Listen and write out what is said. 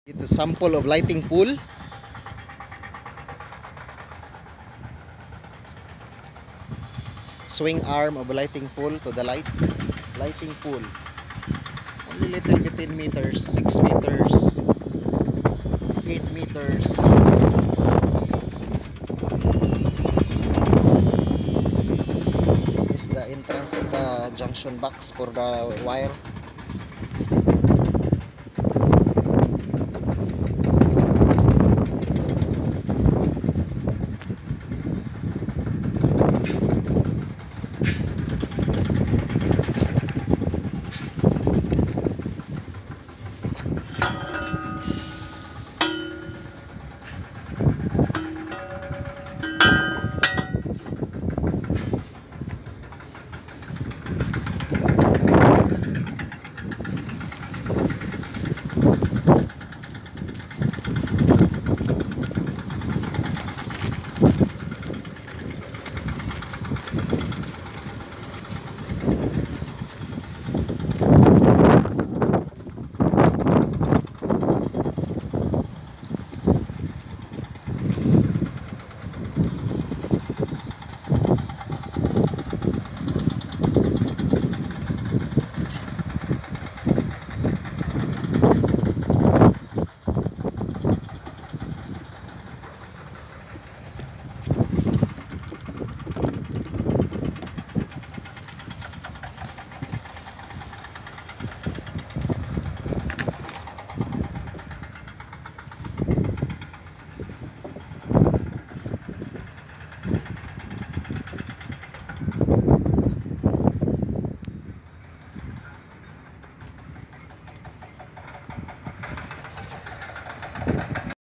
It's a sample of lighting pool. Swing arm of a lighting pool to the lighting pool. Only little bit in meters, 6 meters, 8 meters. This is the entrance of the junction box for the wire.